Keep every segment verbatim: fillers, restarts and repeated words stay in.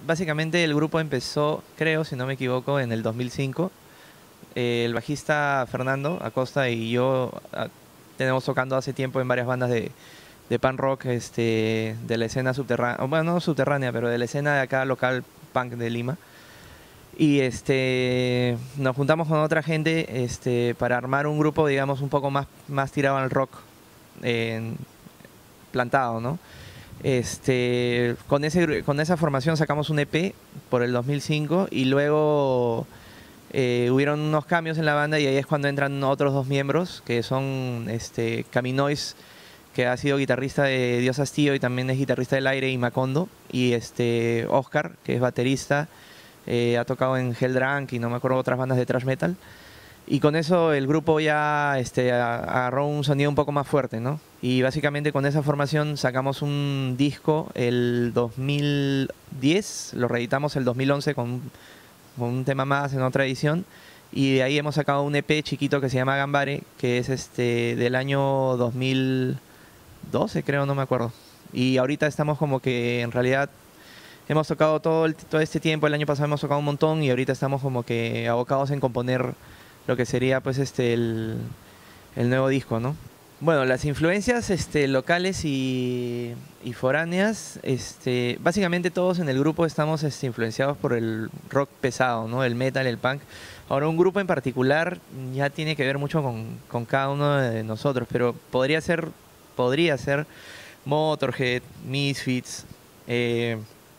básicamente el grupo empezó, creo, si no me equivoco, en el dos mil cinco. Eh, el bajista Fernando Acosta y yo ah, tenemos tocando hace tiempo en varias bandas de, de punk rock, este, de la escena subterránea, bueno, no subterránea, pero de la escena de acá local punk de Lima. Y este, nos juntamos con otra gente este, para armar un grupo, digamos, un poco más, más tirado al rock, eh, plantado, ¿no? Este, con, ese, con esa formación sacamos un E P por el dos mil cinco y luego eh, hubieron unos cambios en la banda y ahí es cuando entran otros dos miembros, que son este, Caminois, que ha sido guitarrista de Dios Hastío y también es guitarrista del Aire y Macondo, y este, Oscar, que es baterista, eh, ha tocado en Helldrunk y no me acuerdo otras bandas de thrash metal. Y con eso el grupo ya este, agarró un sonido un poco más fuerte, ¿no? Y básicamente con esa formación sacamos un disco el dos mil diez, lo reeditamos el dos mil once con, con un tema más en otra edición. Y de ahí hemos sacado un E P chiquito que se llama Gambare, que es este del año dos mil doce, creo, no me acuerdo. Y ahorita estamos como que en realidad hemos tocado todo, el, todo este tiempo, el año pasado hemos tocado un montón y ahorita estamos como que abocados en componer lo que sería pues este el, el nuevo disco, ¿no? Bueno, las influencias este, locales y, y foráneas, este, básicamente todos en el grupo estamos este, influenciados por el rock pesado, ¿no? El metal, el punk. Ahora un grupo en particular ya tiene que ver mucho con, con cada uno de nosotros, pero podría ser, podría ser Motorhead, Misfits. Eh,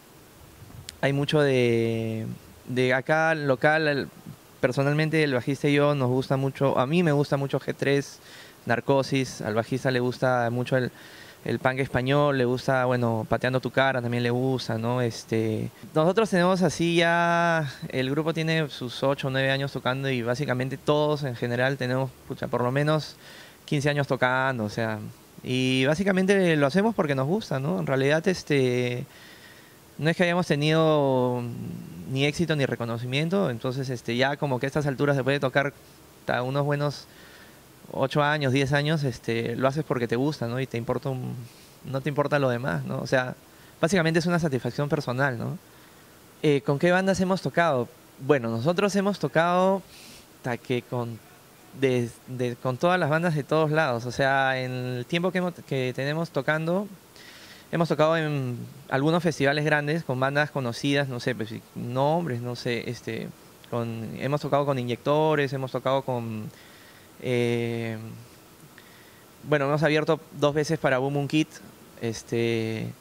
hay mucho de, de acá local. Personalmente el bajista y yo nos gusta mucho, a mí me gusta mucho G tres, Narcosis, al bajista le gusta mucho el, el punk español, le gusta, bueno, Pateando tu cara también le gusta, ¿no? Este, nosotros tenemos así ya, el grupo tiene sus ocho o nueve años tocando y básicamente todos en general tenemos, pucha, por lo menos quince años tocando, o sea, y básicamente lo hacemos porque nos gusta, ¿no? En realidad, este... no es que hayamos tenido ni éxito ni reconocimiento, entonces este, ya como que a estas alturas se puede tocar hasta unos buenos ocho años, diez años, este, lo haces porque te gusta, ¿no? Y te importa un, no te importa lo demás, ¿no? O sea, básicamente es una satisfacción personal, ¿no? Eh, ¿con qué bandas hemos tocado? Bueno, nosotros hemos tocado hasta que con, de, de- con todas las bandas de todos lados, o sea, en el tiempo que, hemos- que tenemos tocando. Hemos tocado en algunos festivales grandes con bandas conocidas, no sé, pues, nombres, no sé, este, con, hemos tocado con Inyectores, hemos tocado con, eh, bueno, hemos abierto dos veces para Boom Boom Kid, este,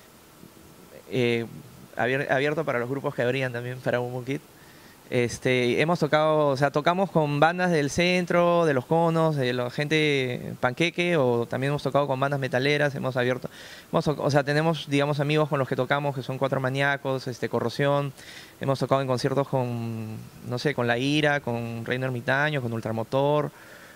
eh, abier- abierto para los grupos que abrían también para Boom Boom Kid. Este, hemos tocado, o sea, tocamos con bandas del centro, de los conos, de la gente panqueque, o también hemos tocado con bandas metaleras, hemos abierto, hemos to- o sea, tenemos, digamos, amigos con los que tocamos, que son Cuatro Maníacos, este, Corrosión, hemos tocado en conciertos con, no sé, con La Ira, con Reino Ermitaño, con Ultramotor,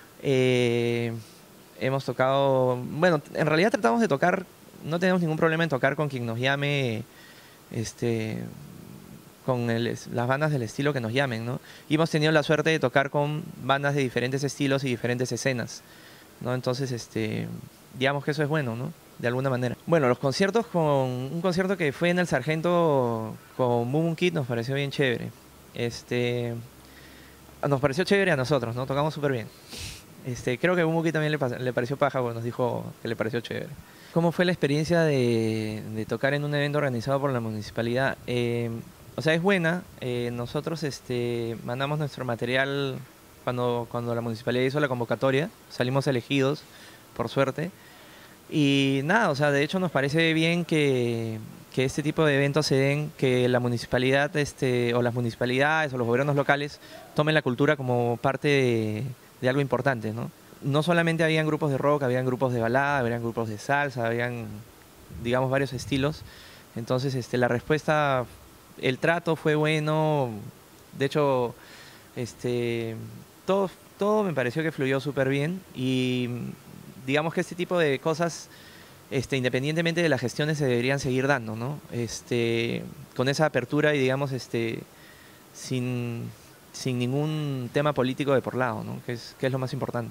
eh, hemos tocado, bueno, en realidad tratamos de tocar, no tenemos ningún problema en tocar con quien nos llame, este con el es- las bandas del estilo que nos llamen, ¿no? Y hemos tenido la suerte de tocar con bandas de diferentes estilos y diferentes escenas, ¿no? Entonces, este, digamos que eso es bueno, ¿no? De alguna manera. Bueno, los conciertos con un concierto que fue en el Sargento con Boom Boom Kid nos pareció bien chévere. Este, nos pareció chévere a nosotros, ¿no? Tocamos súper bien. Este, creo que a Boom Boom Kid también le, pas- le pareció paja, porque nos dijo que le pareció chévere. ¿Cómo fue la experiencia de, de tocar en un evento organizado por la municipalidad? Eh, o sea, es buena. Eh, nosotros este, mandamos nuestro material cuando, cuando la municipalidad hizo la convocatoria. Salimos elegidos, por suerte. Y nada, o sea, de hecho nos parece bien que, que este tipo de eventos se den, que la municipalidad este, o las municipalidades o los gobiernos locales tomen la cultura como parte de, de algo importante, ¿no? No solamente habían grupos de rock, habían grupos de balada, habían grupos de salsa, habían, digamos, varios estilos. Entonces, este, la respuesta, el trato fue bueno. De hecho, este, todo, todo me pareció que fluyó súper bien y digamos que este tipo de cosas, este, independientemente de las gestiones, se deberían seguir dando, ¿no? Este, con esa apertura y digamos, este, sin, sin ningún tema político de por lado, ¿no? Que es, que es lo más importante.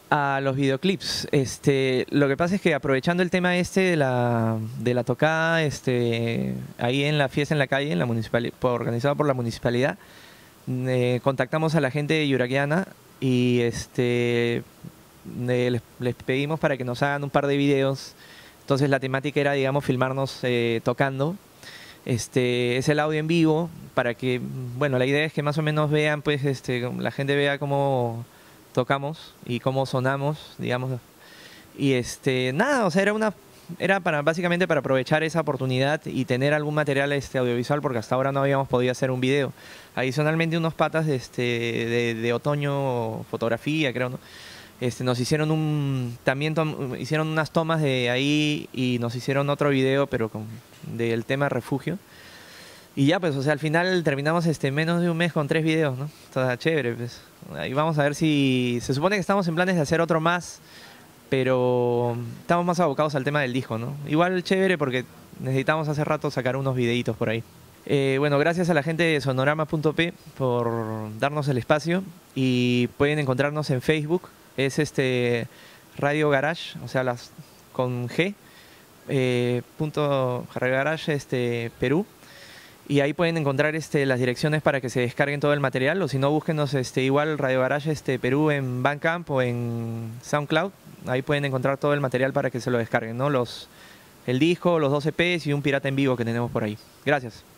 A los videoclips. Este, lo que pasa es que aprovechando el tema este de la, de la tocada, este, ahí en la fiesta en la calle, en la municipalidad, organizada por la municipalidad, eh, contactamos a la gente de Yuraquiana y este, eh, les, les pedimos para que nos hagan un par de videos. Entonces la temática era, digamos, filmarnos eh, tocando. Este, es el audio en vivo para que, bueno, la idea es que más o menos vean, pues, este, la gente vea cómo tocamos y cómo sonamos, digamos. Y este, nada, o sea, era una era para básicamente para aprovechar esa oportunidad y tener algún material este audiovisual porque hasta ahora no habíamos podido hacer un video. Adicionalmente unos patas de este de, de otoño fotografía, creo, ¿no? Este, nos hicieron un también tom- hicieron unas tomas de ahí y nos hicieron otro video, pero con del tema refugio. Y ya, pues, o sea, al final terminamos este menos de un mes con tres videos, ¿no? Está chévere, pues. Ahí vamos a ver si... Se supone que estamos en planes de hacer otro más, pero estamos más abocados al tema del disco, ¿no? Igual chévere porque necesitamos hace rato sacar unos videitos por ahí. Eh, bueno, gracias a la gente de sonorama punto p por darnos el espacio y pueden encontrarnos en Facebook. Es este Radio Garage, o sea, las con G, eh, punto Radio Garage este, Perú. Y ahí pueden encontrar este, las direcciones para que se descarguen todo el material, o si no, búsquenos este, igual Radio Garage este, Perú en Bandcamp o en SoundCloud. Ahí pueden encontrar todo el material para que se lo descarguen, ¿no? Los, el disco, los dos E Pes y un pirata en vivo que tenemos por ahí. Gracias.